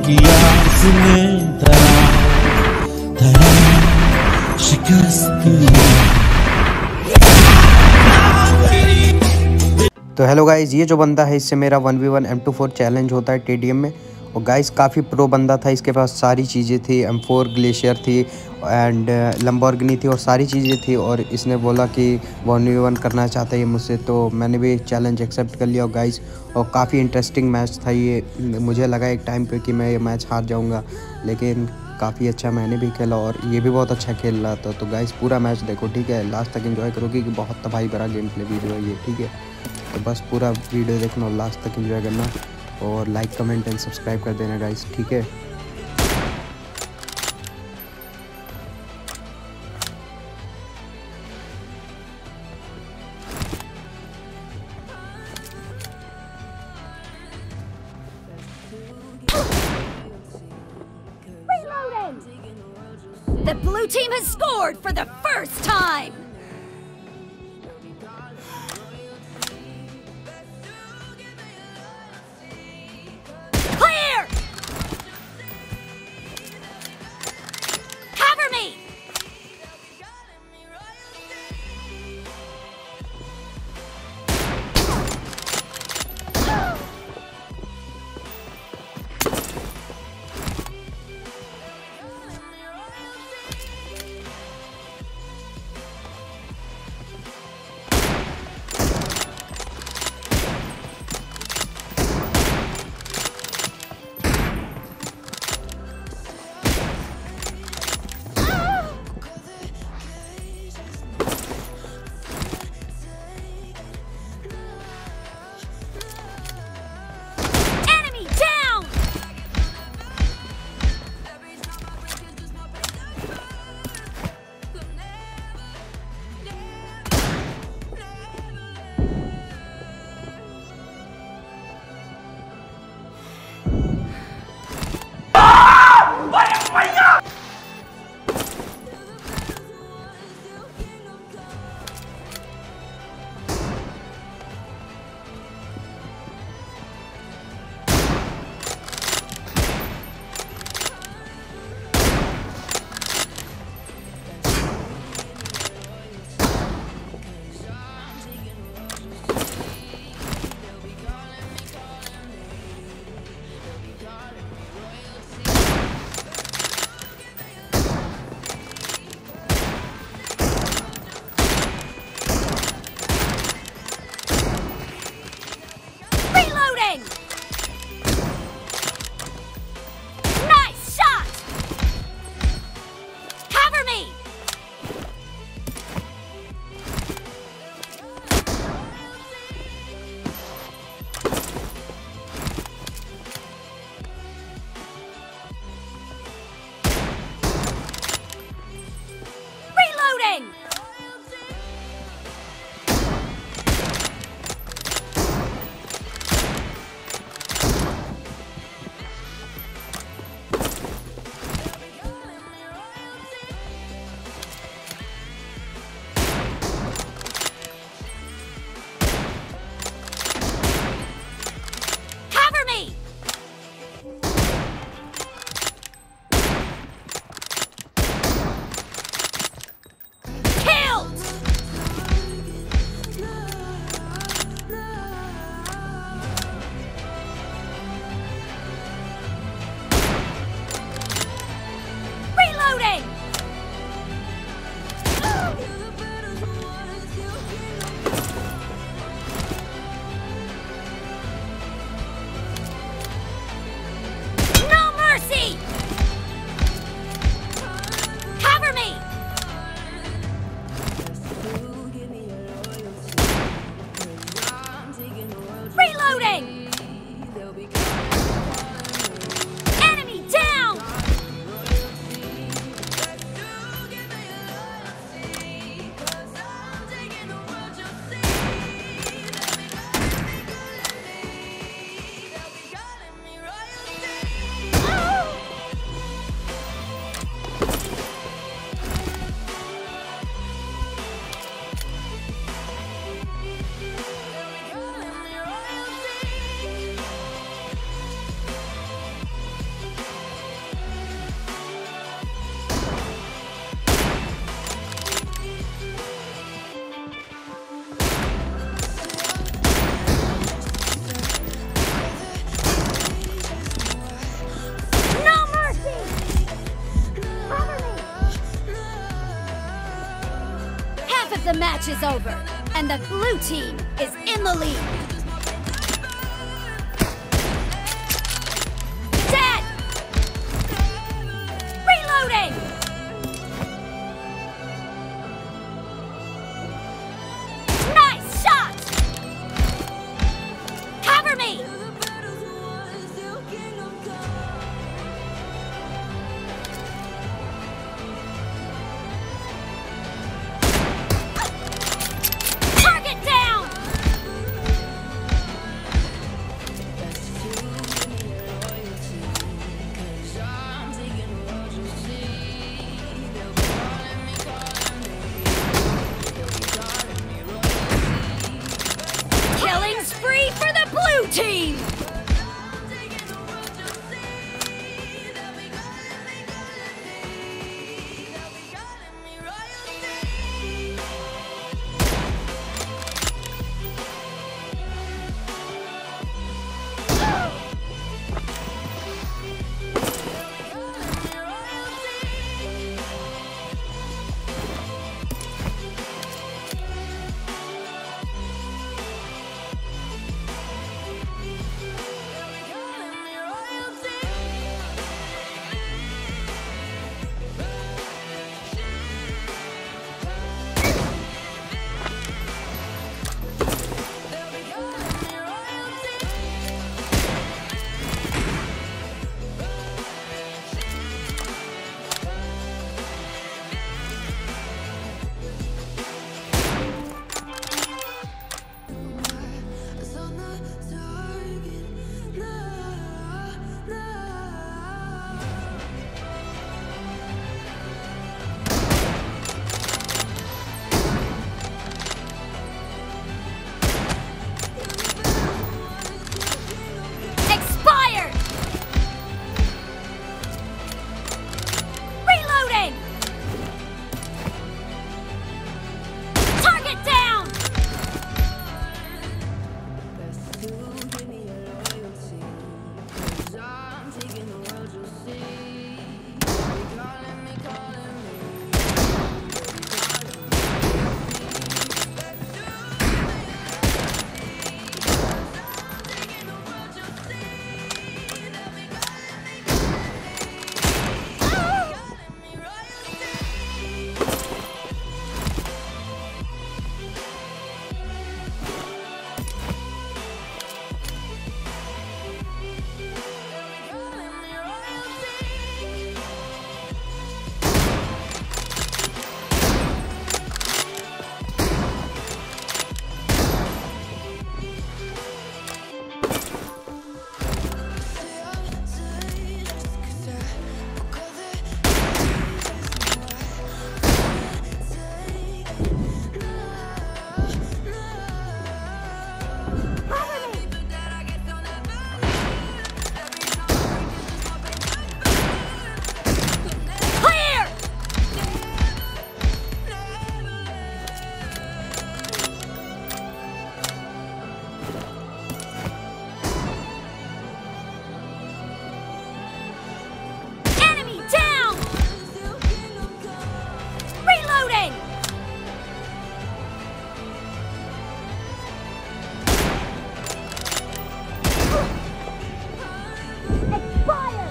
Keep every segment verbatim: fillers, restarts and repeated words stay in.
किया इसने तरह तरह शिकस्त। तो हेलो गाइज, ये जो बंदा है इससे मेरा one v one M two four challenge होता है टीडीएम में। और गाइज काफ़ी प्रो बंदा था, इसके पास सारी चीज़ें थी, एम फोर ग्लेशियर थी एंड लंबोर्गिनी थी और सारी चीज़ें थी। और इसने बोला कि वन वी वन करना चाहता है ये मुझसे, तो मैंने भी चैलेंज एक्सेप्ट कर लिया। और गाइज और काफ़ी इंटरेस्टिंग मैच था ये। मुझे लगा एक टाइम पे कि मैं ये मैच हार जाऊँगा, लेकिन काफ़ी अच्छा मैंने भी खेला और ये भी बहुत अच्छा खेल रहा था। तो गाइज पूरा मैच देखो, ठीक है, लास्ट तक एंजॉय करो क्योंकि बहुत तबाही भरा गेम प्ले वीडियो है ये, ठीक है। तो बस पूरा वीडियो देखना और लास्ट तक एंजॉय करना और लाइक कमेंट एंड सब्सक्राइब कर देना गाइस, ठीक है। The blue team has scored for the first time! Clear! Cover me! the match is over, and the blue team is in the lead. Dead! Reloading! Nice shot! Cover me! Target down! Killing spree for the blue team! Expired! Reloading! Target down! Clear! Enemy down! Reloading! Expired!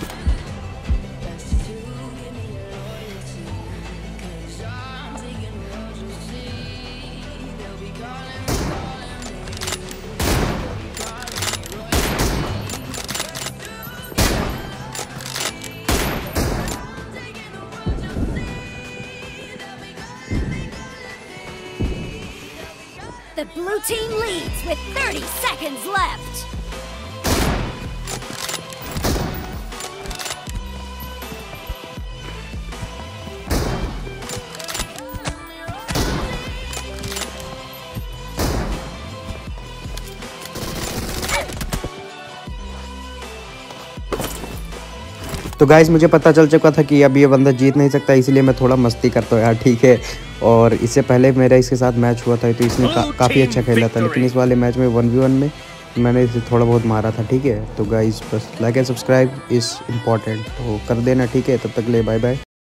The blue team leads with thirty seconds left. तो guys मुझे पता चल चुका था कि अब ये बंदा जीत नहीं सकता, इसलिए मैं थोड़ा मस्ती करता हूँ यार, ठीक है। और इससे पहले मेरा इसके साथ मैच हुआ था तो इसने का, काफ़ी अच्छा खेला था, लेकिन इस वाले मैच में वन वी वन में मैंने इसे थोड़ा बहुत मारा था, ठीक है। तो गाइस बस like and subscribe is important, तो कर देना, ठीक है। तब तक ले बाय बाय।